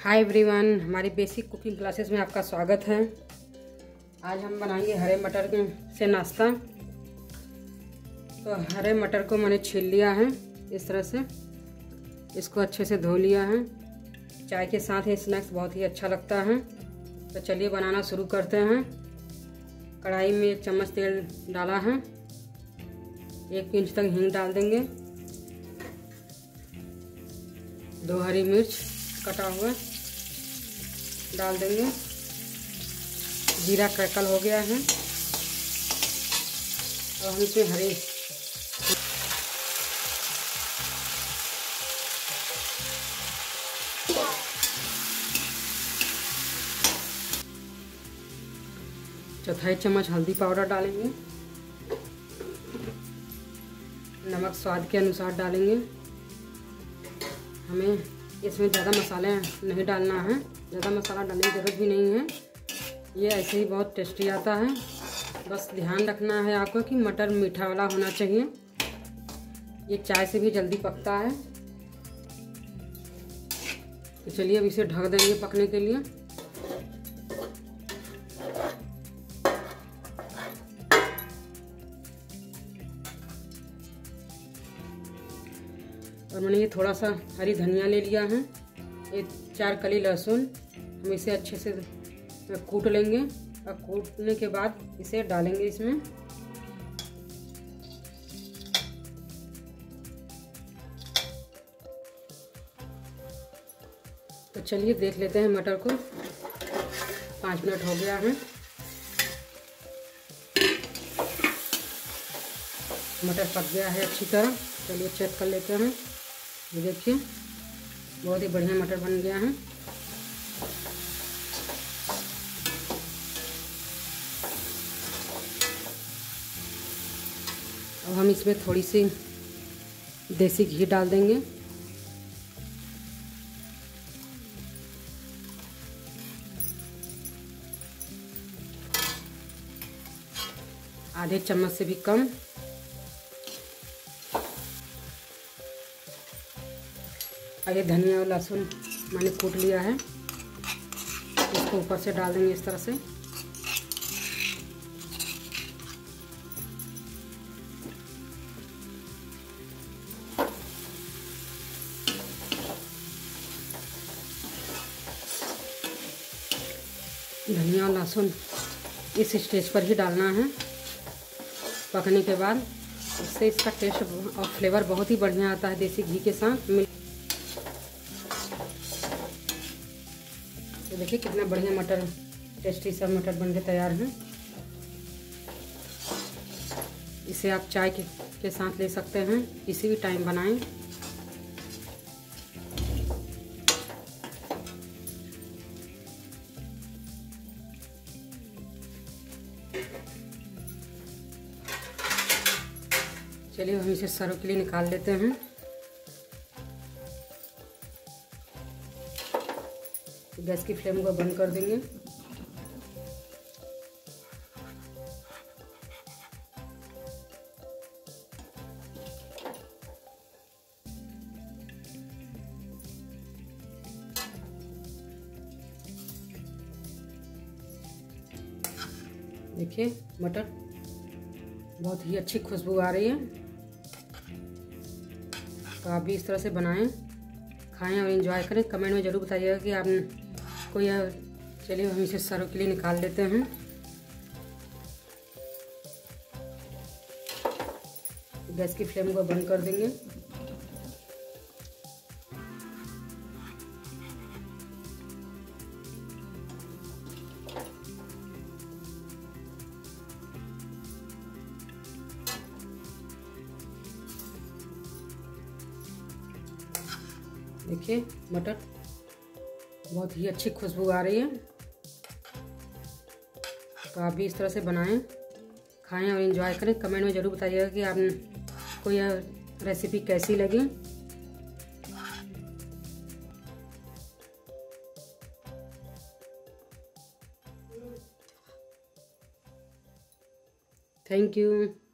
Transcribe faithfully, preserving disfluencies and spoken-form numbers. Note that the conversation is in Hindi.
हाय एवरीवन, हमारी बेसिक कुकिंग क्लासेस में आपका स्वागत है। आज हम बनाएंगे हरे मटर के से नाश्ता। तो हरे मटर को मैंने छील लिया है इस तरह से, इसको अच्छे से धो लिया है। चाय के साथ ये स्नैक्स बहुत ही अच्छा लगता है। तो चलिए बनाना शुरू करते हैं। कढ़ाई में एक चम्मच तेल डाला है, एक पिंच तक हींग डाल देंगे, दो हरी मिर्च कटा हुआ डाल देंगे। जीरा क्रैकल हो गया है और हम इसमें हरी चौथाई चम्मच हल्दी पाउडर डालेंगे, नमक स्वाद के अनुसार डालेंगे। हमें इसमें ज़्यादा मसाले नहीं डालना है, ज़्यादा मसाला डालने की ज़रूरत भी नहीं है। ये ऐसे ही बहुत टेस्टी आता है। बस ध्यान रखना है आपको कि मटर मीठा वाला होना चाहिए। ये चाय से भी जल्दी पकता है। तो चलिए अब इसे ढक देंगे पकने के लिए। और मैंने ये थोड़ा सा हरी धनिया ले लिया है, ये चार कली लहसुन। हम इसे अच्छे से कूट लेंगे और कूटने के बाद इसे डालेंगे इसमें। तो चलिए देख लेते हैं मटर को। पाँच मिनट हो गया है। मटर पक गया है अच्छी तरह। चलिए चेक कर लेते हैं। ये देखिए बहुत ही बढ़िया मटर बन गया है। अब हम इसमें थोड़ी सी देसी घी डाल देंगे। आधे चम्मच से भी कम। और ये धनिया और लहसुन मैंने कूट लिया है, इसको ऊपर से डाल देंगे इस तरह से। धनिया और लहसुन इस स्टेज पर ही डालना है। पकने के बाद इससे इसका टेस्ट और फ्लेवर बहुत ही बढ़िया आता है देसी घी के साथ मिल। तो देखिए कितना बढ़िया मटर, टेस्टी सा मटर बनके तैयार है। इसे आप चाय के, के साथ ले सकते हैं, किसी भी टाइम बनाएं। चलिए हम इसे सर्व के लिए निकाल लेते हैं। गैस की फ्लेम को बंद कर देंगे। देखिए मटर बहुत ही अच्छी खुशबू आ रही है। तो आप भी इस तरह से बनाएं, खाएं और एंजॉय करें। कमेंट में ज़रूर बताइएगा कि आपने कोई। चलिए हम इसे सर्व के लिए निकाल लेते हैं। गैस की फ्लेम को बंद कर देंगे। देखिए मटर बहुत ही अच्छी खुशबू आ रही है। तो आप भी इस तरह से बनाएं, खाएं और एंजॉय करें। कमेंट में ज़रूर बताइएगा कि आपने को यह रेसिपी कैसी लगी। Thank you.